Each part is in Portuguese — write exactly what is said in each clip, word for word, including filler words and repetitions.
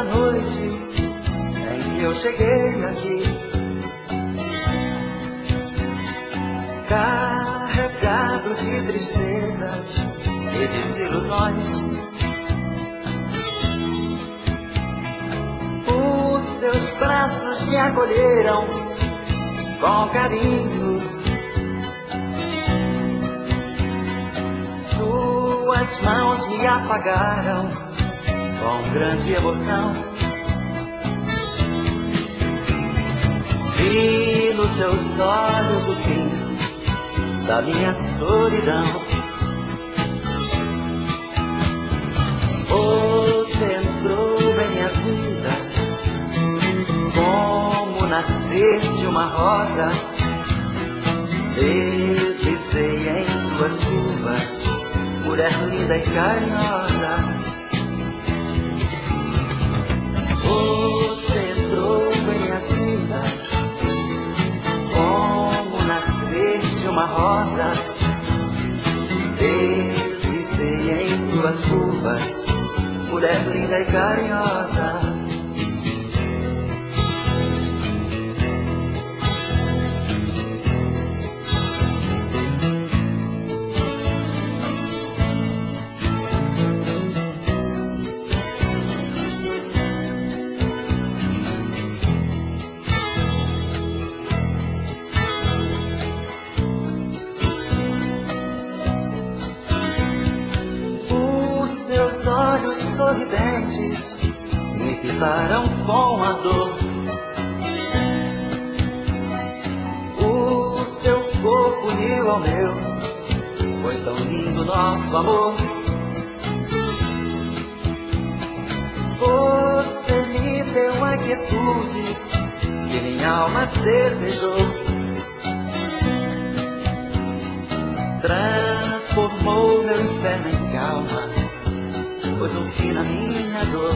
da noite em que eu cheguei aqui, carregado de tristezas e desilusões. Os seus braços me acolheram com carinho, suas mãos me afagaram com grande emoção. Vi nos seus olhos o fim da minha solidão. Você entrou em minha vida como nascer de uma rosa. Deslizei em suas curvas, mulher linda e carinhosa. Você entrou em minha vida como nascer de uma rosa. Deslizei em suas curvas, mulher linda e carinhosa. Olhos sorridentes me fitaram com a dor. O seu corpo uniu ao meu, foi tão lindo nosso amor. Você me deu uma quietude que minha alma desejou. Transformou meu inferno em calma, pôs um fim na minha dor.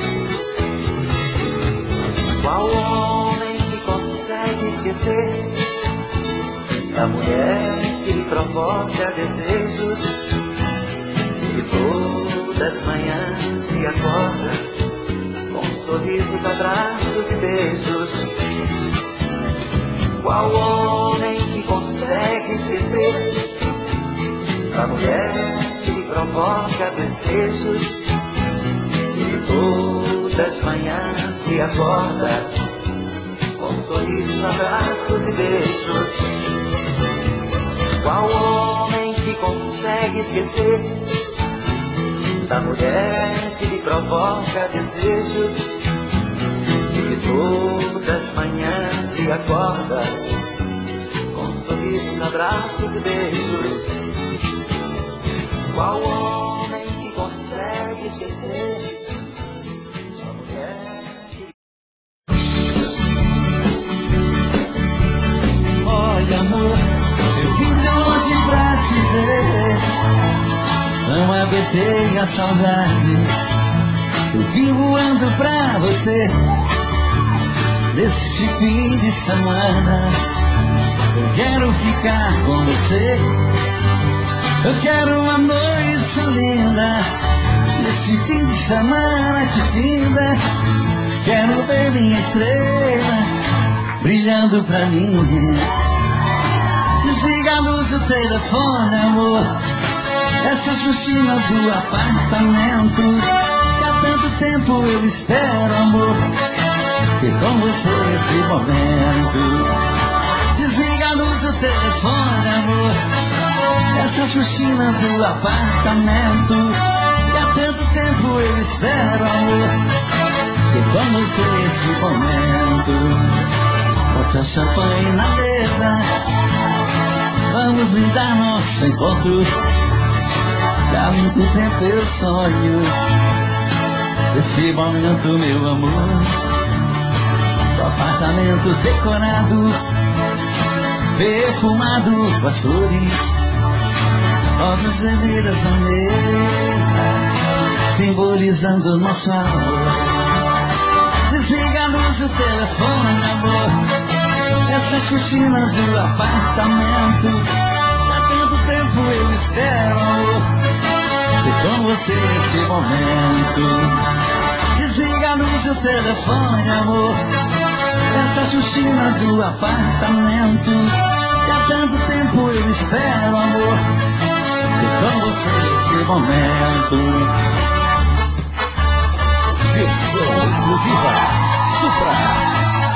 Qual homem que consegue esquecer da mulher que lhe provoca desejos, e todas as manhãs me acorda com sorrisos, abraços e beijos? Qual homem que consegue esquecer da mulher que lhe provoca desejos, e todas as manhãs me acorda com sorrisos, abraços e beijos? Qual homem que consegue esquecer da mulher que lhe provoca desejos, e todas as manhãs me acorda com sorrisos, abraços e beijos? Qual homem que consegue esquecer uma mulher que... Olha, amor, eu vim de longe pra te ver, não aguentei a saudade, eu vim voando pra você. Neste fim de semana eu quero ficar com você. Eu quero uma noite linda, nesse fim de semana que finda. Quero ver minha estrela brilhando pra mim. Desliga a luz do telefone, amor, fecha as cortinas do apartamento, que há tanto tempo eu espero, amor, que com você esse momento. Desliga a luz do telefone, amor, fecha as cortinas do apartamento, que há tanto tempo eu espero, amor, que com você esse momento. Bote a champanhe na mesa, vamos brindar nosso encontro. Há muito tempo eu sonho esse momento, meu amor. O apartamento decorado, perfumado com as flores, rosas vermelhas na mesa, simbolizando nosso amor. Desliga a luz do telefone, amor, fecha as cortinas do apartamento, há tanto tempo eu espero, amor, e com você esse momento. Desliga liga no seu telefone, amor. Fecha a chuchina do apartamento, que há tanto tempo eu espero, amor, e com você esse momento. Versão exclusiva Supra.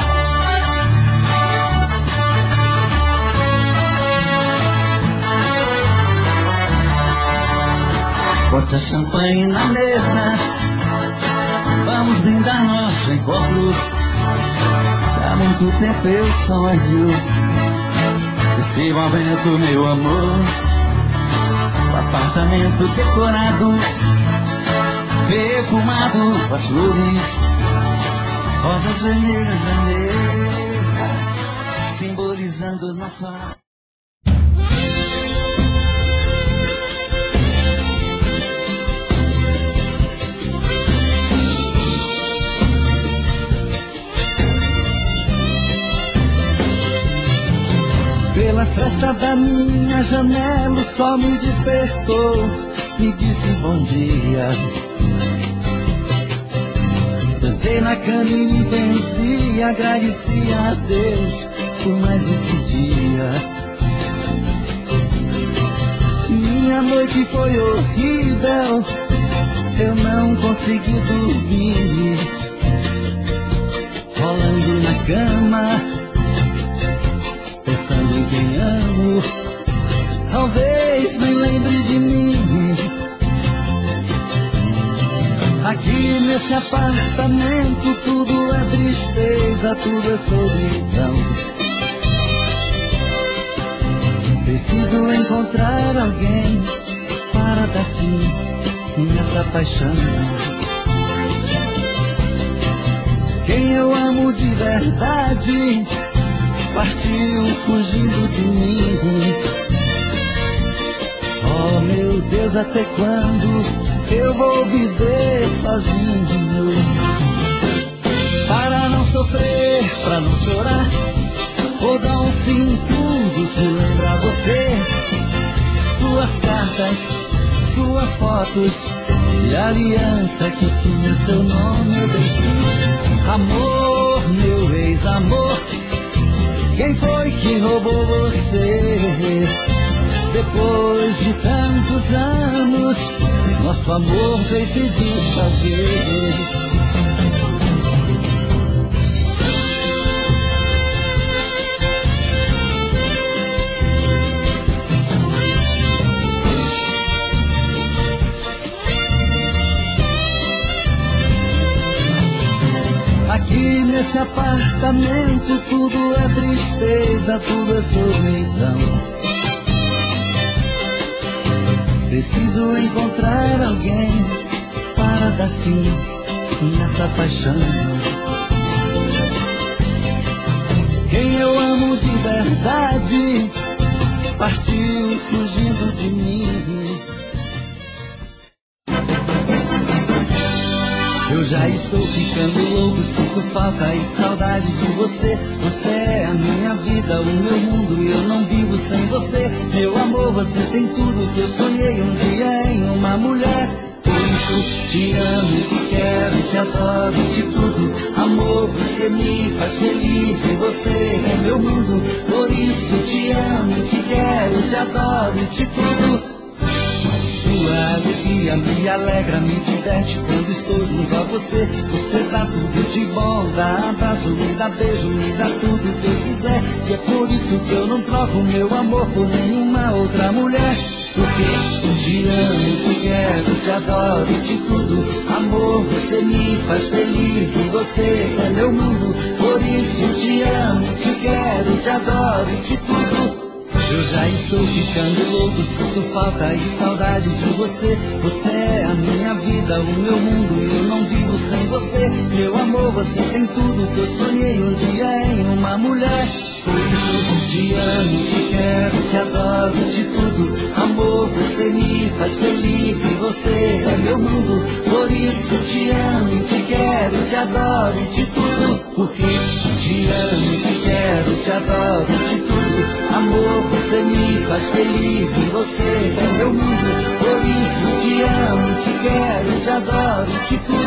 Bote a champanhe na mesa, vamos brindar nosso encontro. Há muito tempo eu sonho esse momento, meu amor. O apartamento decorado, perfumado com as flores, rosas vermelhas na mesa, simbolizando nosso amor. Pela fresta da minha janela o sol me despertou, me disse bom dia. Sentei na cama e me benzi, agradeci a Deus por mais esse dia. Minha noite foi horrível, eu não consegui dormir, rolando na cama, pensando em quem amo, talvez nem lembre de mim. Aqui nesse apartamento tudo é tristeza, tudo é solidão. Preciso encontrar alguém para dar fim nessa paixão. Quem eu amo de verdade partiu fugindo de mim. Oh meu Deus, até quando eu vou viver sozinho? Para não sofrer, pra não chorar, vou dar um fim em tudo que lembra você. Suas cartas, suas fotos e a aliança que tinha seu nome eu dei. Amor, meu ex-amor, quem foi que roubou você? Depois de tantos anos, nosso amor veio se desfazer. Aqui nesse apartamento tudo é tristeza, tudo é solidão. Preciso encontrar alguém para dar fim nessa paixão. Quem eu amo de verdade partiu fugindo de mim. Eu já estou ficando louco, sinto falta e saudade de você. Você é a minha vida, o meu mundo, e eu não vivo sem você. Meu amor, você tem tudo que eu sonhei um dia em uma mulher. Por isso te amo, te quero, te adoro, te tudo. Amor, você me faz feliz e você é meu mundo. Por isso te amo, te quero, te adoro, te tudo. Sua alegria me alegra, me diverte quando estou junto a você. Você dá tudo de bom, dá abraço, me dá beijo, me dá tudo que eu quiser. E é por isso que eu não troco meu amor por nenhuma outra mulher. Porque eu te amo, te quero, te adoro, te tudo. Amor, você me faz feliz e você é meu mundo. Por isso te amo, te quero, te adoro, te tudo. Eu já estou ficando louco, sinto falta e saudade de você. Você é a minha vida, o meu mundo, e eu não vivo sem você. Meu amor, você tem tudo que eu sonhei um dia em uma mulher. Por isso te amo, te quero, te adoro, te tudo. Amor, você me faz feliz e você é meu mundo. Por isso te amo, te quero, te adoro, te tudo. Porque te amo, te quero, te adoro, te tudo. Amor, você me faz feliz e você é meu mundo. Por isso te amo, te quero, te adoro, te tudo.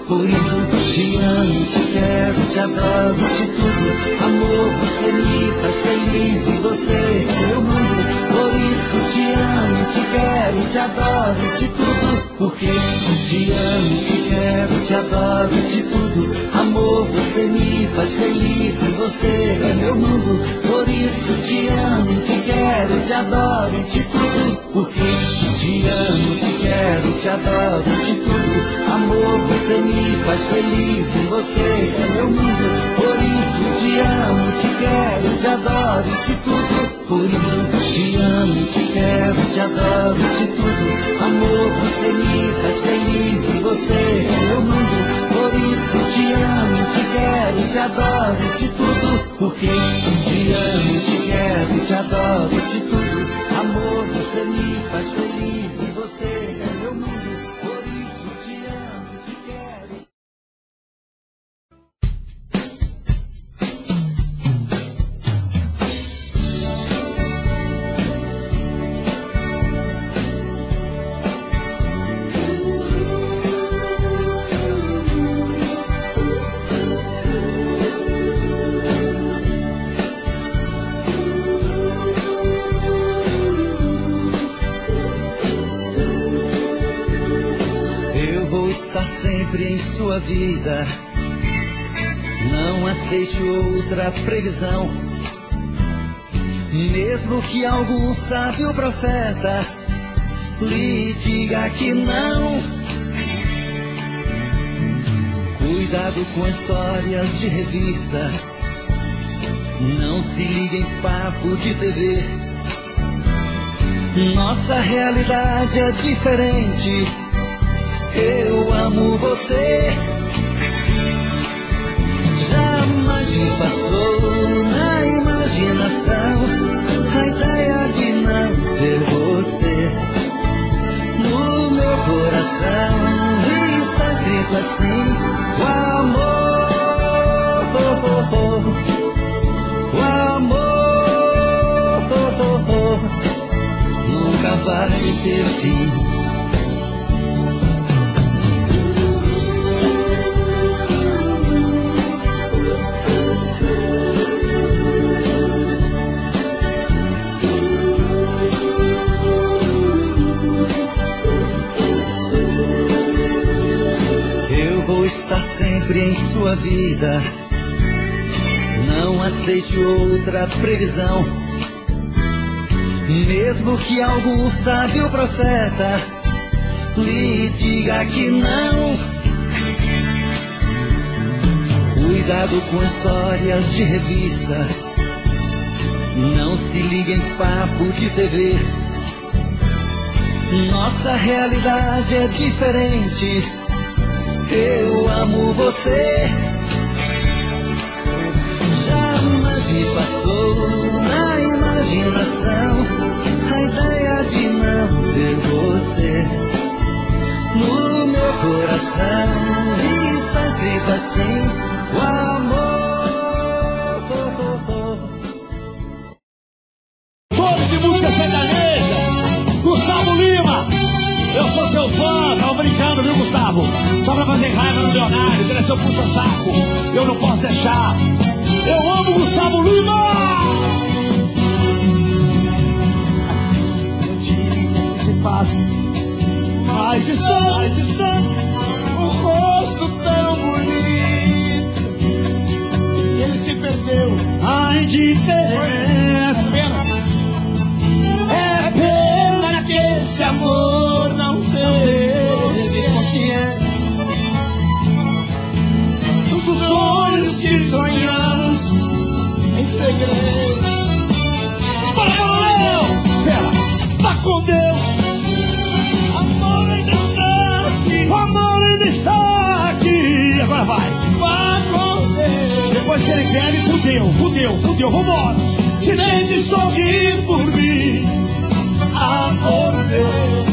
Por isso te amo, te quero, te adoro, de tudo. Amor, você me faz feliz e você é meu mundo. Por isso te amo, te quero, te adoro, de tudo. Porque te amo, te quero, te adoro, de tudo. Amor, você me faz feliz e você é meu mundo. Por isso te amo, te quero, te adoro, de tudo. Porque te amo, te quero, te adoro, de tudo. Amor, você me faz feliz e você é meu mundo. Por isso te amo, te quero, te adoro, de tudo. Por isso te amo, te quero, te adoro, de tudo. Amor, você me faz feliz e você é meu mundo. Por isso te amo, te quero, te adoro, de tudo. Porque te amo, te quero, te adoro, de tudo. Amor, você me faz feliz e você é meu mundo. Por isso te amo, te quero. Está sempre em sua vida. Não aceite outra previsão. Mesmo que algum sábio profeta lhe diga que não. Cuidado com histórias de revista. Não se ligue em papo de T V. Nossa realidade é diferente. Eu amo você. Jamais me passou na imaginação a ideia de não ter você no meu coração. Está escrito assim: o amor, o amor nunca vai ter fim. Vou estar sempre em sua vida. Não aceite outra previsão. Mesmo que algum sábio profeta lhe diga que não. Cuidado com histórias de revista. Não se ligue em papo de T V. Nossa realidade é diferente. Eu amo você. Jamais me passou na imaginação a ideia de não ter você no meu coração. Está escrito assim: o amor. Todos de música sertaneja, Gustavo Lima. Eu sou seu fã, tava brincando, viu, Gustavo? Só pra fazer raiva no Leonardo, ele é seu puxa-saco. Eu não posso deixar. Eu amo Gustavo Lima! Sentir que se passa mais distante, mais distante, um rosto tão bonito. Ele se perdeu. Ai, de interesse. É pena. É pena que esse amor não teve consciência dos sonhos que sonhamos em segredo. Bora, bora, Léo! Pera, vá com Deus. Amor ainda está aqui. O amor ainda está aqui. Agora vai. Vá com Deus. Depois que ele bebe, fudeu, fudeu, fudeu. Vambora. Se nem de sorrir por mim. Amor meu.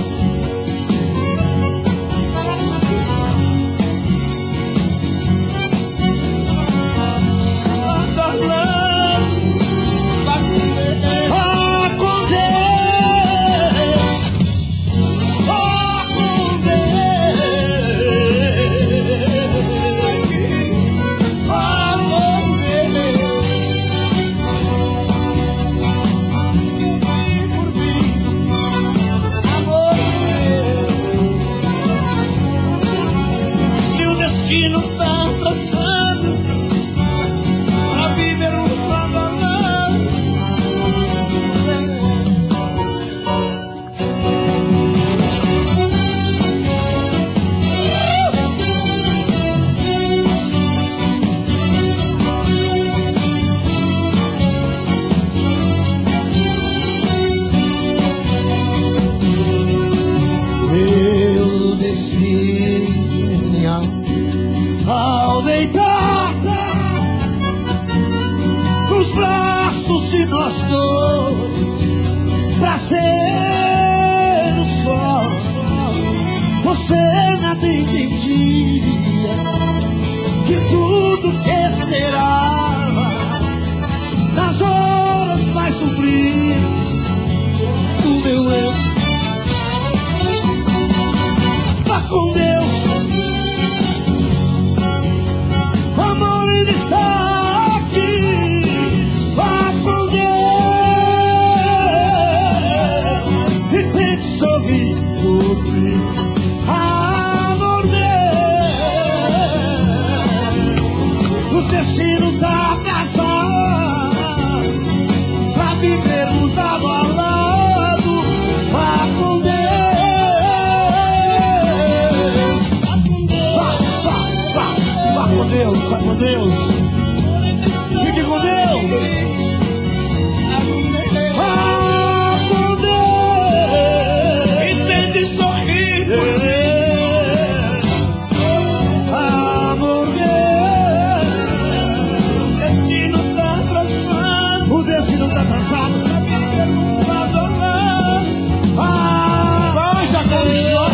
fosse nós dois pra ser o sol. Você nada entendia que tudo que esperava nas horas mais sombrias do meu eu. Vá com Deus, o amor ainda está aqui. Vá com Deus e tente sorrir por mim. Amor meu, o destino tá traçado pra vivermos lado a lado. Vá com Deus. Vá com Deus, vá com Deus. Fique com Deus. Vá com Deus. E tente sorrir por Deus. Amor meu, o destino tá traçado. O destino tá traçado. Ah, vai, já conquistou.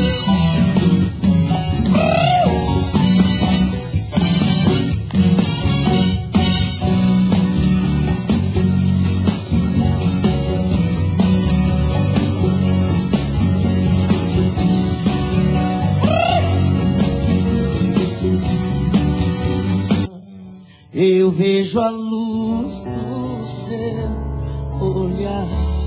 Eu vejo a luz do seu olhar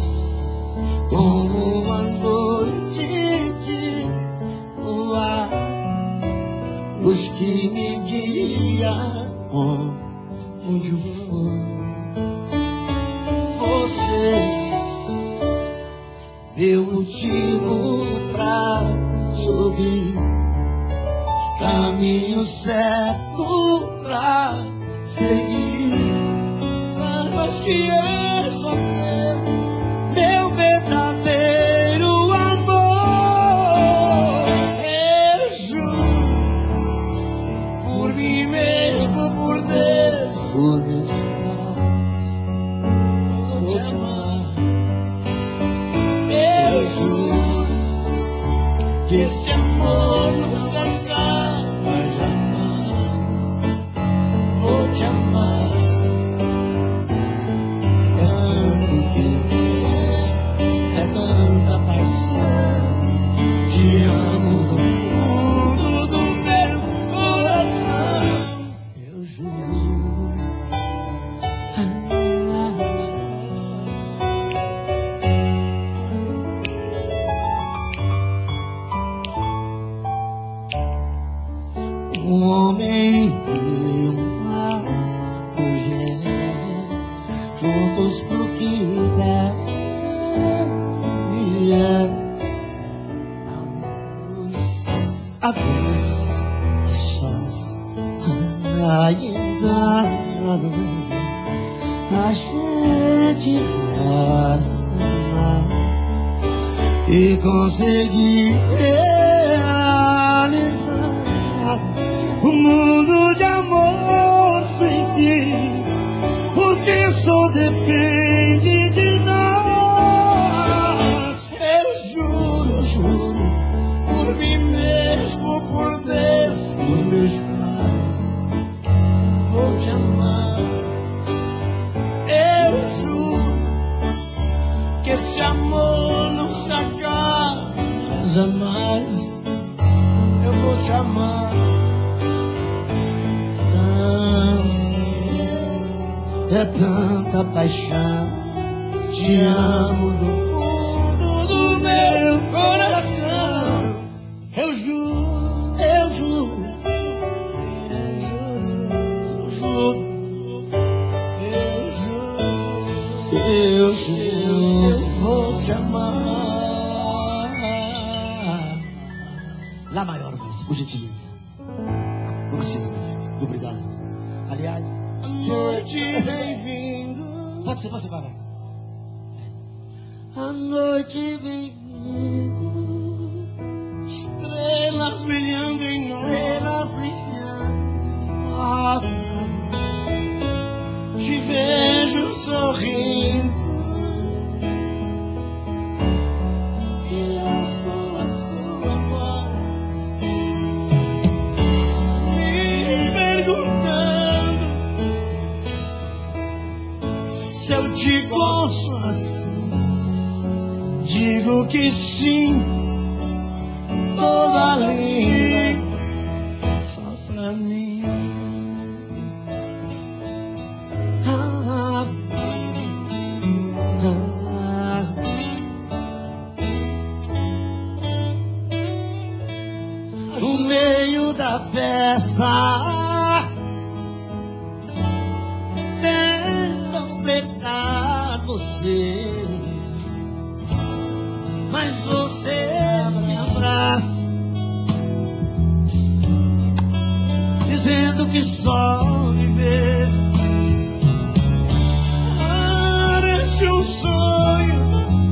como uma noite de luar, luz que me guia onde eu for. Você, meu motivo pra sorrir, caminho certo pra seguir. Saibas que é só teu, meu verdadeiro amor. Eu juro, por mim mesmo, por Deus, por meus pais, vou te amar. Eu juro que esse amor não se acaba jamais. Vou te amar, tanto querer, é tanta paixão. Te amo do fundo do meu coração. Eu juro. Um homem e uma mulher juntos pro que der. A luz, a sós, ainda a gente vai e conseguir realizar um mundo de amor sem fim, porque só depende de nós. Eu juro, eu juro, por mim mesmo, por Deus, por meus pais, vou te amar. Eu juro que esse amor não se acaba jamais. Eu vou te amar. É tanta paixão, te amo do fundo do meu coração. Eu juro, eu juro, eu juro, eu juro, eu juro, eu vou te amar. Lá maior, mas, por gentileza. Não precisa, muito obrigado. Aliás, a noite vem vindo. Pode ser, pode ser, vai, vai. A noite vem vindo. Estrelas brilhando em nós. Estrelas brilhando. Te vejo vejo sorrindo e ouço a sua voz me perguntando se eu te gosto assim. Digo que sim, toda linda, só pra mim. Ah, ah, ah. No meio da festa, tentam pegar você, mas você me abraça, dizendo que só me vê. Parece um sonho,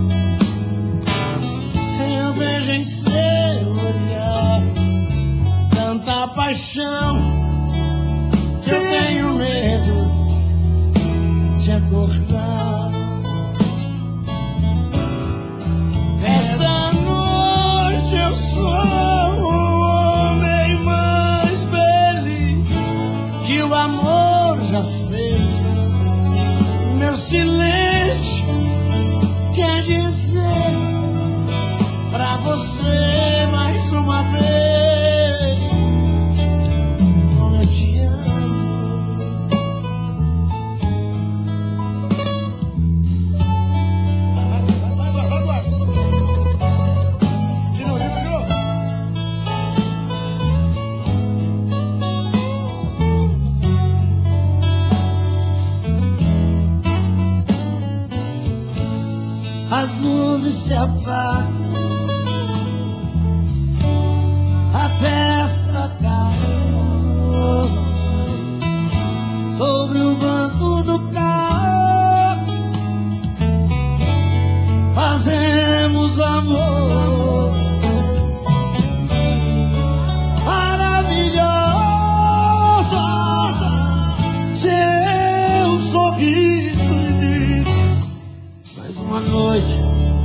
eu vejo em seu olhar tanta paixão que eu tenho medo de acordar. Essa noite eu sou o homem mais feliz que o amor já fez. Meu silêncio quer dizer pra você mais uma vez como eu te amo. Vai, vai, vai, vai, vai. De novo, de novo. As luzes se apagam, a festa acabou. Sobre o banco do carro fazemos amor maravilhoso. Seu sorriso me diz mais uma noite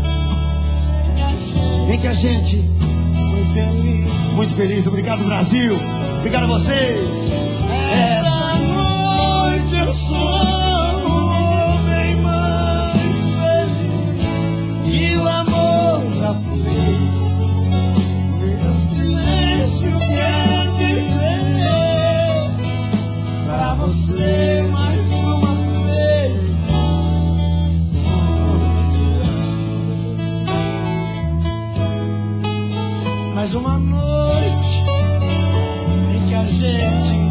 em que a gente foi feliz, muito feliz. Obrigado, Brasil. Obrigado a vocês. Essa noite eu sou o homem mais feliz que o amor já fez. Meu silêncio quer dizer pra você mais uma vez como eu te amo. Mais uma noite em que a gente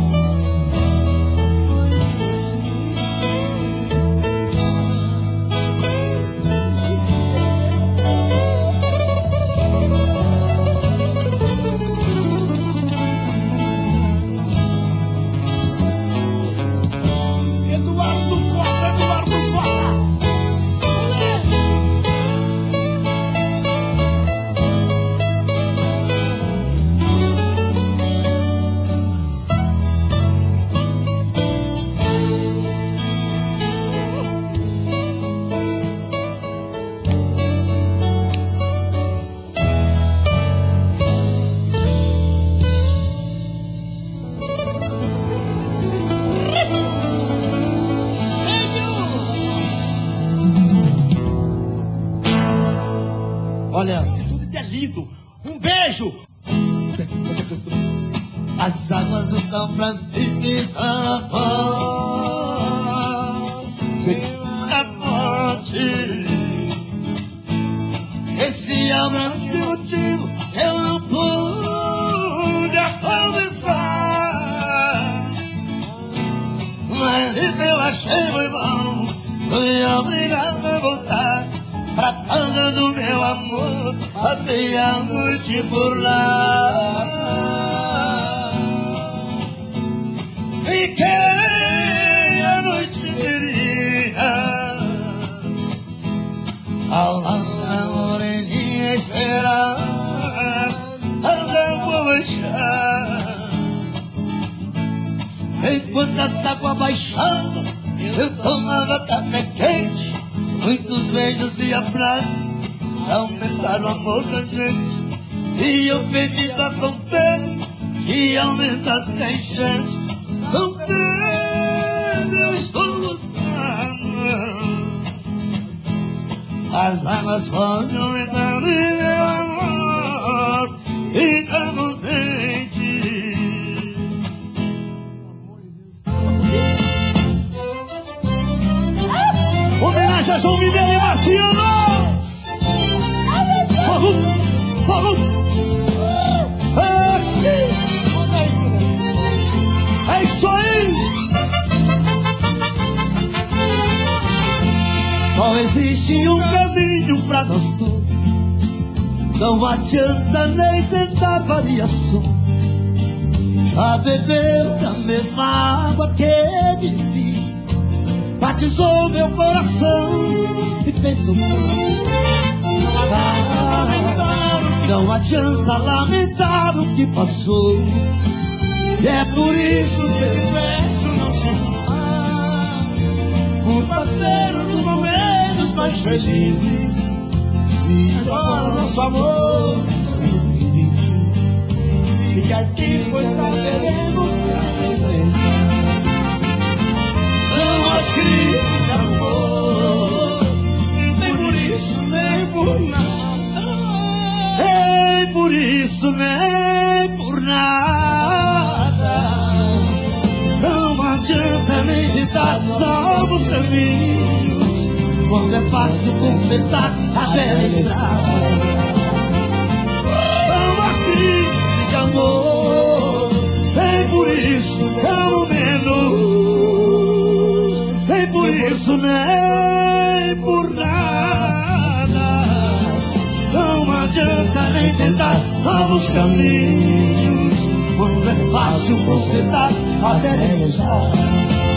Eduardo Costa, Eduardo Costa. Olha, tudo é lindo. Um beijo. As águas do São Francisco estão a morte. Esse é o grande motivo. Eu não pude atravessar, mas isso eu achei muito bom. Fui obrigado a voltar pra casa do meu amor, passei a noite por lá. Fiquei a noite inteira ao lado da moreninha esperar as águas baixar. Enquanto as águas baixando, Eu tomava café quente, muitos beijos e abraços, aumentaram o amor da gente. E eu pedi a Dom Pedro que aumentasse a enchente. Dom Pedro, eu estou buscando, as águas podem aumentar em meu amor, fica contente. Homenagem a João Mineiro e Marciano. Fogo, fogo. É isso aí. Só existe um caminho pra nós todos. Não adianta nem tentar variação. Já bebeu da mesma água que bebi, batizou meu coração e fez sofrer. Não adianta lamentar o que passou, e é por isso que te peço não se amar, por parceiro dos momentos mais felizes. Se agora nosso amor está em crise, fica aqui, pois não teremos pra enfrentar. São as crises de amor, nem por isso, nem por nada. Nem por isso, nem por nada. Não adianta nem tentar novos caminhos, quando é fácil consertar a velha estrada. Não há crise de amor, nem por isso, amo menos. Nem por isso, nem por nada. Não adianta nem tentar novos caminhos, quando é fácil consertar a velha estrada.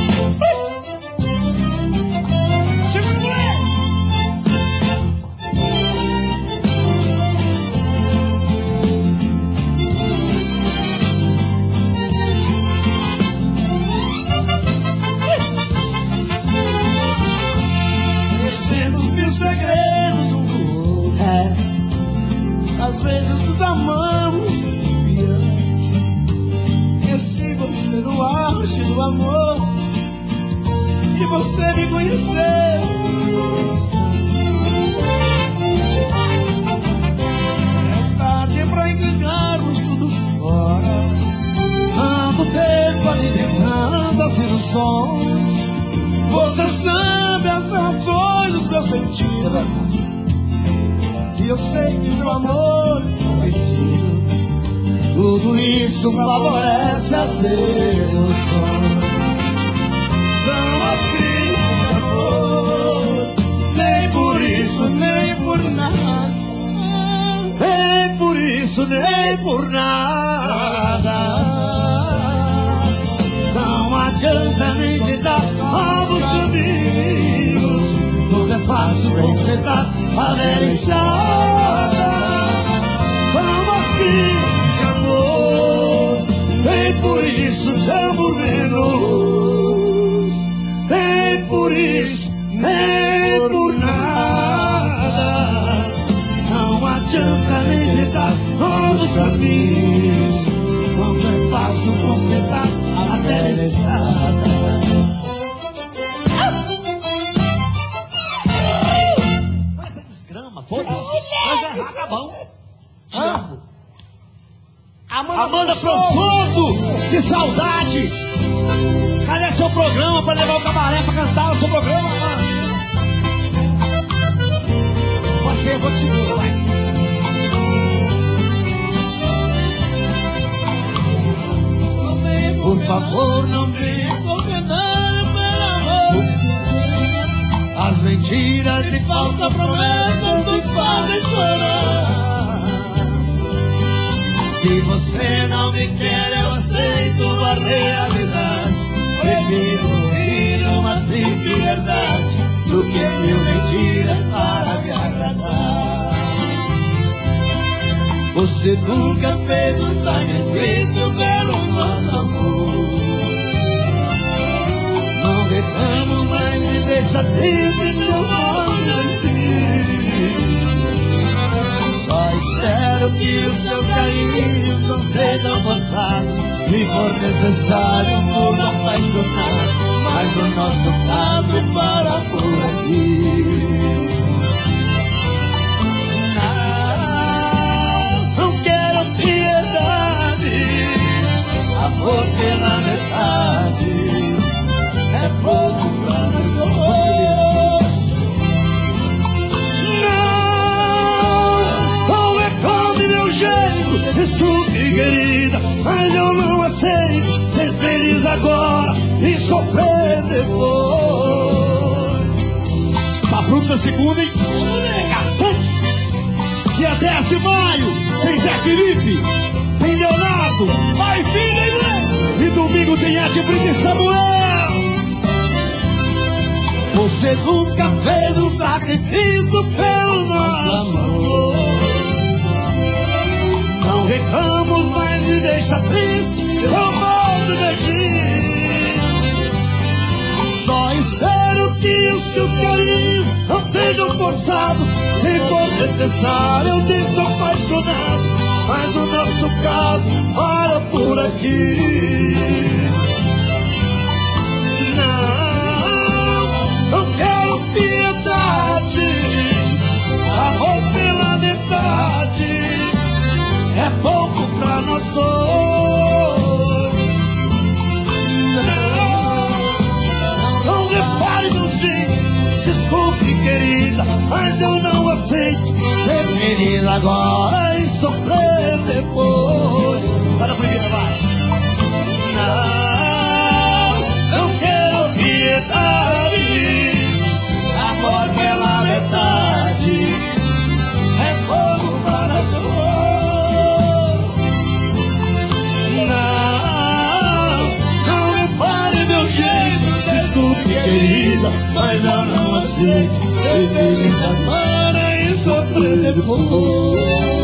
Conhecemos mil segredos um do outro, é. Às vezes nos amamos confiante. Conheci você no auge do amor, e você me conheceu. É tarde pra enganarmos tudo fora, tanto tempo alimentando as ilusões. Você sabe as razões dos meus sentidos, e eu sei que meu amor é perdido. Tudo isso favorece as ilusões. São as crises de amor, nem por isso, nem por nada. Nem por isso, nem por nada. Não adianta nem tentar novos caminhos, tudo é fácil consertar a velha estrada. Vamos crises de amor, nem por isso te amo menos. Nem por isso, nem por nada. Não adianta nem tentar novos caminhos, quando é fácil consertar a velha estrada. Mas é racabão. Ah. Amanda, Amanda Françoso, que saudade. Cadê seu programa pra levar o cabaré pra cantar o seu programa, mano? Pode ser, eu vou te segurar, vai. Por favor, não venha condenar pelo amor. As mentiras e falsas promessas nos fazem chorar. Se você não me quer, eu aceito a realidade. Prefiro ouvir uma triste verdade do que mil mentiras para me agradar. Você nunca fez um sacrifício pelo nosso amor. Não derramo deixa triste meu nome. Só espero que os seus carinhos não sejam forçados, se for necessário por apaixonar, mas o nosso caso para por aqui. Não, não quero piedade, amor pela metade é pouco pra nós dois. Não, não reclame meu jeito, desculpe querida, mas eu não aceito ser feliz agora e sofrer depois. Tá pronto na segunda, hein? Cacete! Dia dez de maio tem Zé Felipe, tem Leonardo, pai, filho e mulher. E domingo tem Ed Brito e Samuel. Você nunca fez um sacrifício pelo nosso amor. Não reclamos, mas me deixa triste seu modo de agir. Só espero que os seus carinhos não sejam forçados, se for necessário eu tento apaixonar, mas o nosso caso para por aqui. Não, não quero piedade, amor pela metade é pouco pra nós dois. Não, não repare meu jeito, desculpe querida, mas eu não aceito ser feliz agora e sofrer depois. Para a primeira, vai. Não, não quero piedade, amor pela metade é pouco para nós dois. Não, não repare meu jeito, desculpe querida, mas eu não aceito ser feliz agora e sofrer depois.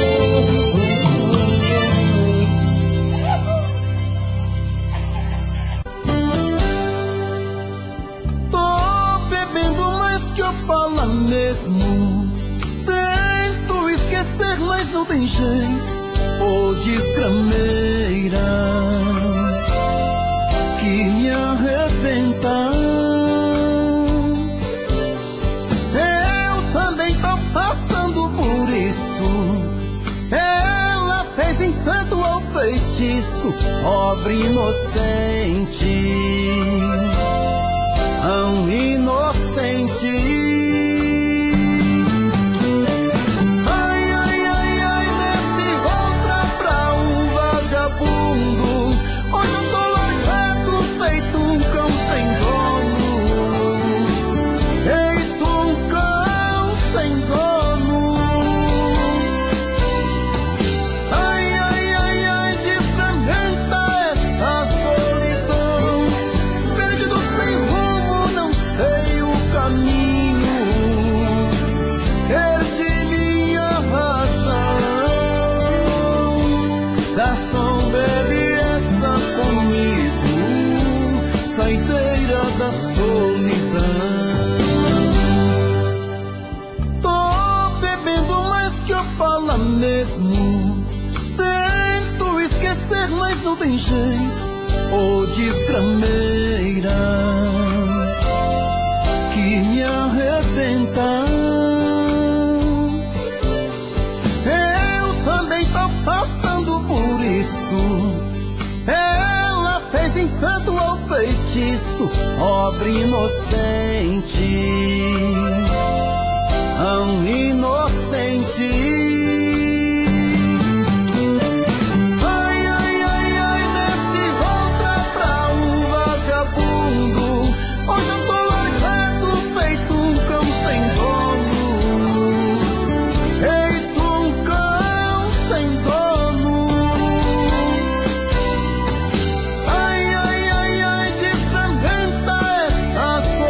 Fala mesmo, tento esquecer, mas não tem jeito. Ô desgrameira que me arrebenta. Eu também tô passando por isso. Ela fez encanto ao feitiço, pobre inocente, tão inocente. Mesmo tento esquecer, mas não tem jeito. Ô desgrameira que me arrebenta. Eu também tô passando por isso. Ela fez encanto ao feitiço, pobre inocente, tão inocente.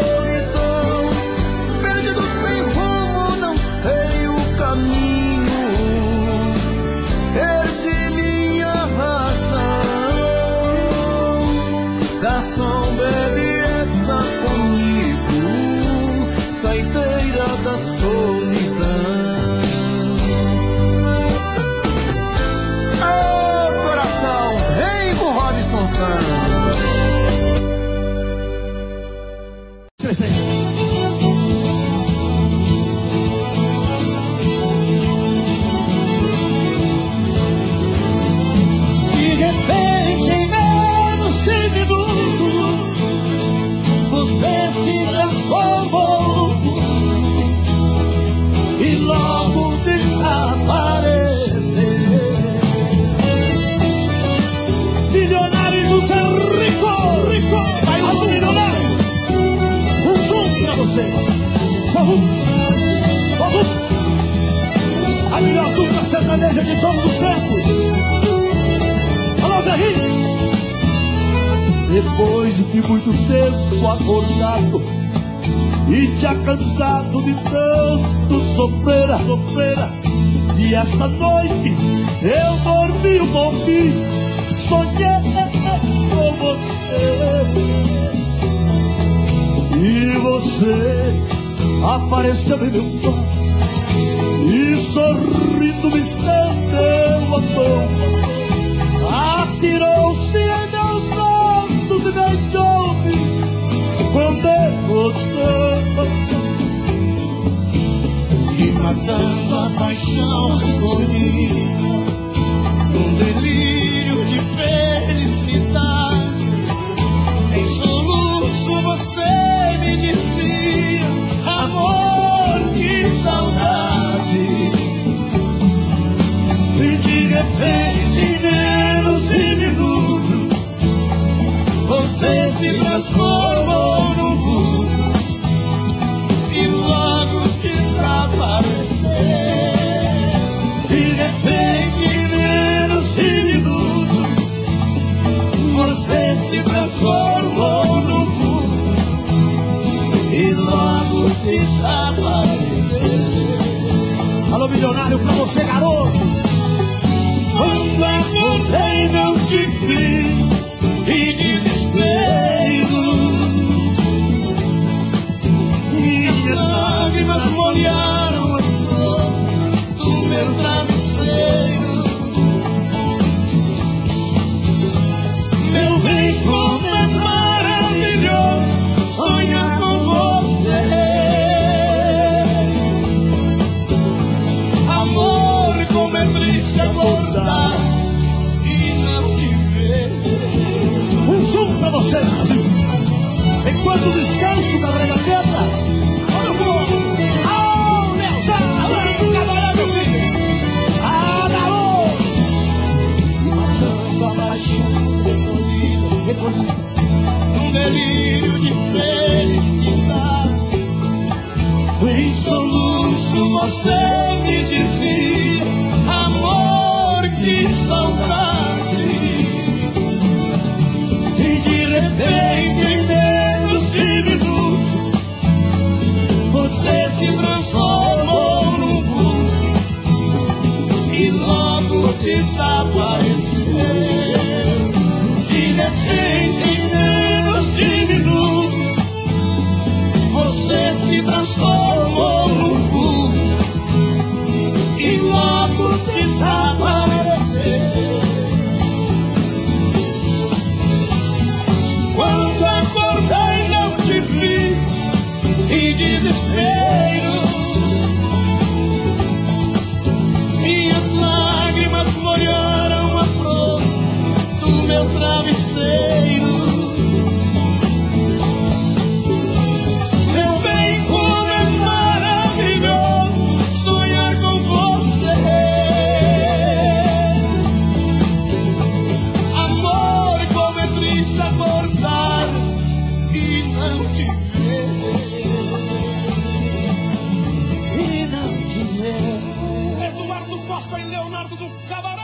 Caminho crescer. De repente, em menos de minutos, você se transformou e logo desapareceu. Milionário José Rico, Rico, vai o milionário. Um som pra você. Vamos, vamos. A melhor dupla sertaneja de todos os tempos. Alô, Zé Rico. Depois de muito tempo acordado e já cansado de tanto sofrer, sofrer, e esta noite eu dormi um pouquinho, sonhei com você. E você apareceu em meu quarto e sorrindo me estendeu a mão, atirou-se em meus braços e beijou-me com devoção, e matando a paixão recolhida num delírio de felicidade. Em soluço você me dizia: amor, que saudade. E de repente, em menos de minuto, você se transformou num vulto e logo desapareceu. De repente, em menos de minuto, você se transformou num vulto e logo desapareceu. Alô, milionário, pra você, garoto. Quando acordei não te vi e desespero, minhas lágrimas molharam a flor do meu travesseiro. Meu bem, como é maravilhoso sonhar com você. Amor, como é triste acordar e não te ver. Um som pra você, Brasil. Enquanto descanso da regaqueta, olha o povo. Oh, Nelson, alô, camarada, meu filho. Ah, garoto. Matando a paixão recolhida num delírio de felicidade. Em soluço você me dizia: amor, que saudade. E de repente, em menos de minuto, você se transformou num vulto e logo desapareceu. De repente, em menos de minuto, você se transformou num vulto e logo desapareceu. Quando acordei não te vi e desespero, minhas lágrimas molharam a flor do meu travesseiro. Meu bem, como é maravilhoso sonhar com você. Amor, como é triste acordar e não te ver. E não te ver. Eduardo Costa e Leonardo do Cabaré.